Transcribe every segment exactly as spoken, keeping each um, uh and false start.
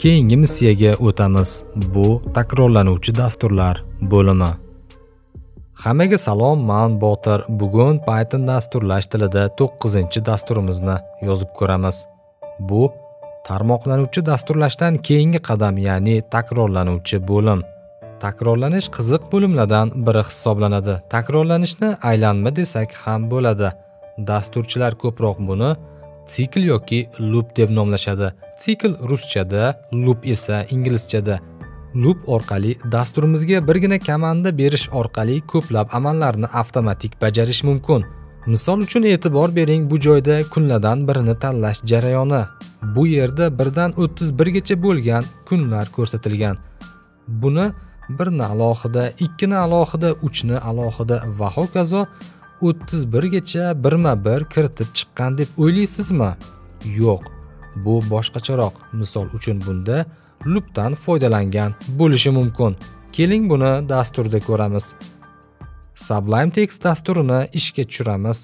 Keyingi missiyaga o'tamiz. Bu takrorlanuvchi dasturlar bo'limi. Hammaga salom, men Botir. Bugun Python dasturlash tilida to'qqizinchi dasturimizni yozib ko'ramiz. Bu tarmoqlanuvchi dasturlashdan keyingi qadam, ya'ni takrorlanuvchi bo'lim. Takrorlanish qiziq bo'limlardan biri hisoblanadi. Takrorlanishni aylanma desak ham bo'ladi. Dasturchilar ko'proq buni sikl yoki loop deb nomlashadi. Sikl ruschada, loop esa inglizchada. Loop orqali dasturimizga birgina komanda berish orqali ko'plab amallarni avtomatik bajarish mumkin. Misol uchun e'tibor bering, bu joyda kunlardan birini tanlash jarayoni. Bu yerda birdan o'ttiz birgacha bo'lgan kunlar ko'rsatilgan. Buni birni alohida, ikkini alohida, uchni alohida va hokazo o'ttiz birgacha birma-bir kiritib chiqqan deb o'ylaysizmi? Yo'q. Bu boshqacharoq. Misol uchun bunda loopdan foydalangan bo'lishi mumkin. Keling buni dasturda ko'ramiz. Sublime Text dasturini ishga tushiramiz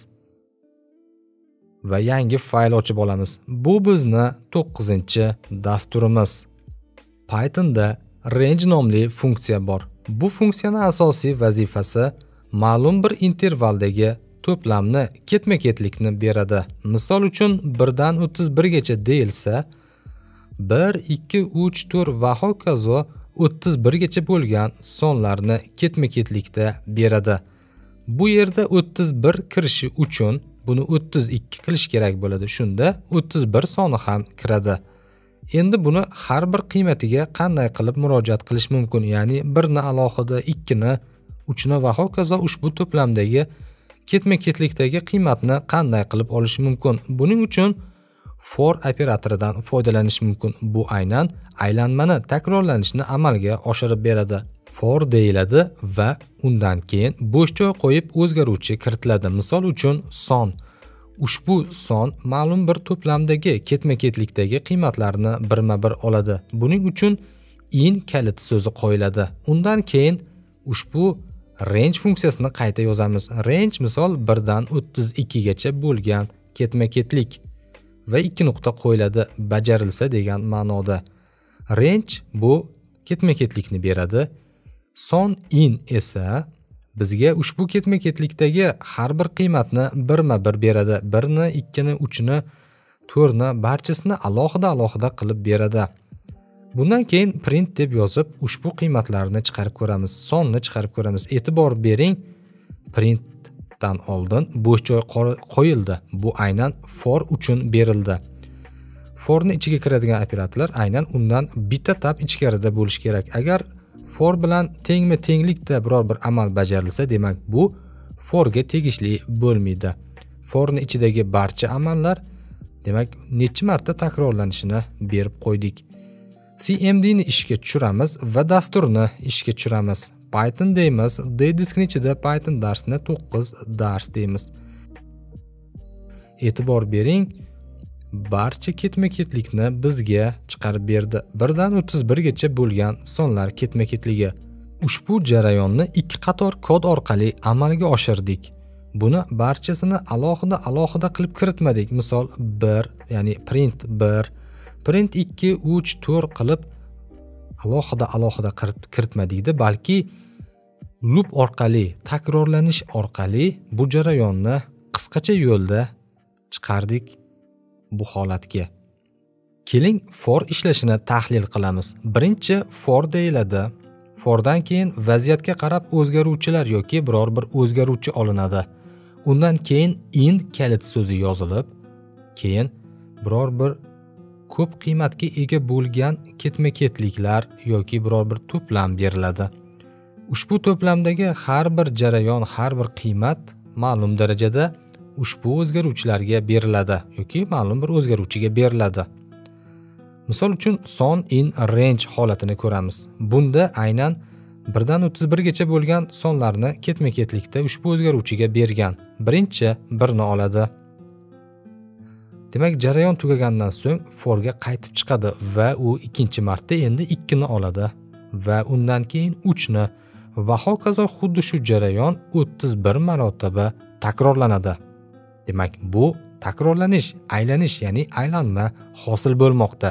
va yangi fayl ochib olamiz. Bu bizni to'qqizinchi dasturimiz. Pythonda range nomli funksiya bor. Bu funksiyaning asosiy vazifasi ma'lum bir intervaldagi to'plamni ketma-ketlikni beradi. Misol uchun birdan o'ttiz birgacha deyilsa, bir, ikki, uch, to'rt va hokazo o'ttiz birgacha bo'lgan sonlarni ketma-ketlikda beradi. Bu yerda o'ttiz bir kirishi uchun buni o'ttiz ikki qilish kerak bo'ladi. Shunda o'ttiz bir soni ham kiradi. Endi buni har bir qiymatiga qanday qilib murojaat qilish mumkin? Ya'ni birni alohida, ikkini, uchni va hokazo ushbu to'plamdagi ketma-ketlikdagi qiymatni qanday qilib olish mumkin? Buning uchun for operatoridan foydalanish mumkin. Bu aynan aylanmani, takrorlanishni amalga oshirib beradi. For deyiladi va undan keyin bo'sh joy qo'yib o'zgaruvchi kiritiladi. Misol uchun son. Ushbu son ma'lum bir to'plamdagi ketma-ketlikdagi qiymatlarni birma-bir oladi. Buning uchun in kalit so'zi qo'yiladi. Undan keyin ushbu range funksiyasini qayta yozamiz. Range misol birdan o'ttiz ikki gacha bo'lgan ketma-ketlik va ikki nuqta qo'yiladi bajarilsa degan ma'noda. Range bu ketma-ketlikni beradi. Son in esa bizga ushbu ketma-ketlikdagi har bir qiymatni birma-bir beradi. birni, ikkini, uchni, to'rtni barchasini alohida-alohida qilib beradi. Bundan keyin print deb yozib ushbu qiymatlarni chiqarib ko'ramiz. Sonni chiqarib ko'ramiz. E'tibor bering, printdan oldin bo'sh joy qo'yildi. Bu aynan for uchun berildi. Forni ichiga kiradigan operatorlar aynan undan bitta tab ichkarida bo'lishi kerak. Agar for bilan tengma-tenglikda biror bir amal bajarilsa, demak bu forga tegishli bo'lmaydi. Forni ichidagi barcha amallar demak necha marta takrorlanishini berib qo'ydik. C M D ni ishga tushiramiz va dasturni ishga tushiramiz. Python deymiz. D diskning ichida Python darsni to'qqiz dars deymiz. E'tibor bering, barcha ketma-ketlikni bizga chiqarib berdi. birdan o'ttiz birgacha bo'lgan sonlar ketma-ketligi. Ushbu jarayonni ikki qator kod orqali amalga oshirdik. Buni barchasini alohida-alohida qilib kiritmadik. Misol bir, ya'ni print bir, print ikki, uch, to'rt qilib alohida-alohida kiritmadik-da, balki loop orqali, takrorlanish orqali bu jarayonni qisqacha yo'lda chiqardik bu holatga. Keling for ishlashini tahlil qilamiz. Birinchi for deyiladi. Fordan keyin vaziyatga qarab o'zgaruvchilar yoki biror bir o'zgaruvchi olinadi. Undan keyin in kalit so'zi yozilib, keyin biror bir ko'p qiymatga ega bo'lgan ketma-ketliklar yoki biror bir to'plam beriladi. Ushbu to'plamdagi har bir jarayon, har bir qiymat ma'lum darajada ushbu o'zgaruvchilarga beriladi yoki ma'lum bir o'zgaruvchiga beriladi. Misol uchun son in range holatini ko'ramiz. Bunda aynan birdan o'ttiz birgacha bo'lgan sonlarni ketma-ketlikda ushbu o'zgaruvchiga bergan. Birinchi birni oladi. Demak, jarayon tugagandan so'ng forga qaytib chiqadi va u ikkinchi marta endi ikkini oladi va undan keyin uchni va hokazo xuddi shu jarayon o'ttiz bir marotaba takrorlanadi. Demak, bu takrorlanish, aylanish, ya'ni aylanma hosil bo'lmoqda.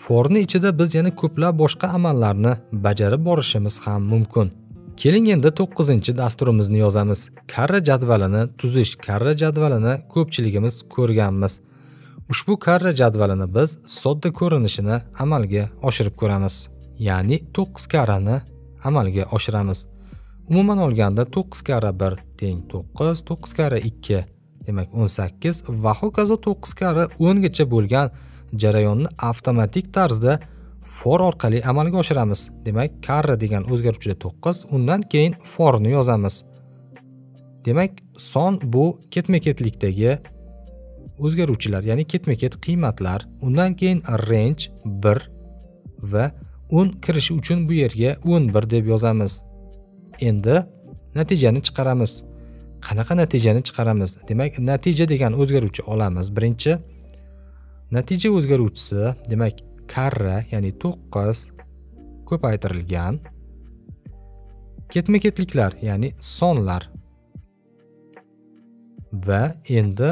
Forni ichida biz yana ko'plab boshqa amallarni bajarib borishimiz ham mumkin. Keling endi to'qqizinchi dasturimizni yozamiz. Karra jadvalini tuzish. Karra jadvalini ko'pchiligimiz ko'rganmiz. Ushbu karra jadvalini biz sodda ko'rinishini amalga oshirib ko'ramiz. Ya'ni to'qqiz karrani amalga oshiramiz. Umuman olganda to'qqiz karra bir teng to'qqiz, to'qqiz karra ikki demak o'n sakkiz va hokazo to'qqiz karra o'n gacha bo'lgan jarayonni avtomatik tarzda for orqali amalga oshiramiz. Demak, karra degan o'zgaruvchida to'qqiz, undan keyin forni yozamiz. Demak, son bu ketma-ketlikdagi o'zgaruvchilar, ya'ni ketma-ket qiymatlar. Undan keyin range bir va o'n kirishi uchun bu yerga o'n bir deb yozamiz. Endi natijani chiqaramiz. Qanaqa natijani chiqaramiz? Demak, natija degan o'zgaruvchi olamiz. Birinchi natija o'zgaruvchisi, demak, karra, ya'ni to'qqiz ko'paytirilgan ketma-ketliklar, ya'ni sonlar. Va endi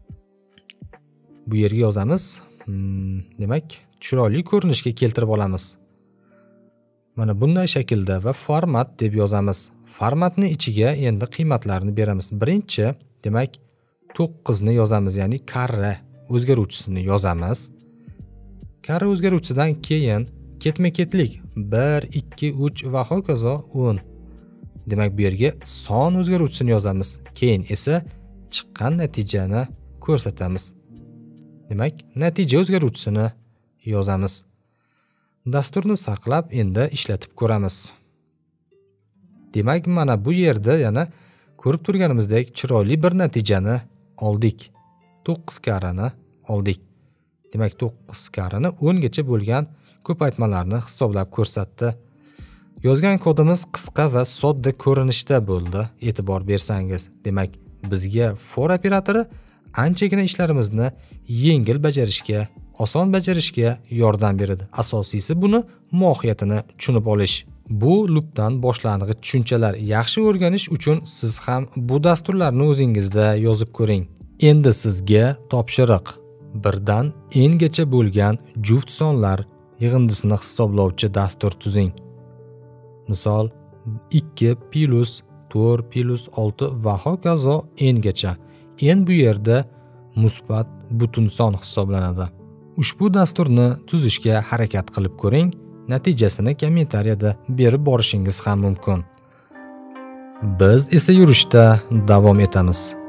bu yerga yozamiz. Hmm, demak, chiroyli ko'rinishga keltirib olamiz. Mana bunday shaklda va format deb yozamiz. Formatni ichiga endi qiymatlarni beramiz. Birinchi, demak, to'qqiz ni yozamiz, ya'ni karra o'zgaruvchisini yozamiz. Karra o'zgaruvchisidan keyin ketma-ketlik bir, ikki, uch va hokazo o'n. Demak, bu yerga son o'zgaruvchisini yozamiz. Keyin esa chiqqan natijani ko'rsatamiz. Demak, natija o'zgaruvchisini yozamiz. Dasturni saqlab endi ishlatib ko'ramiz. Demak, mana bu yerda yana ko'rib turganimizdek chiroyli bir natijani oldik. to'qqiz karrani oldik. Demak, to'qqiz karrani o'n gacha bo'lgan ko'paytmalarni hisoblab ko'rsatdi. Yozgan kodimiz qisqa va sodda ko'rinishda bo'ldi, e'tibor bersangiz. Demak, bizga for operatori anchagina ishlarimizni yengil bajarishga, oson bajarishga yordam beradi. Asosiysi buni mohiyatini tushunib olish. Bu loopdan boshlang'ich tushunchalar. Yaxshi o'rganish uchun siz ham bu dasturlarni o'zingizda yozib ko'ring. Endi sizga topshiriq. Birdan n-gacha bo'lgan juft sonlar yig'indisini hisoblovchi dastur tuzing. Misol ikki plus to'rt plus olti va hokazo n-gacha. N bu yerda musbat butun son hisoblanadi. Ushbu dasturni tuzishga harakat qilib ko'ring. Natijasini kommentariyada berib borishingiz ham mumkin. Biz esa yurishda davom etamiz.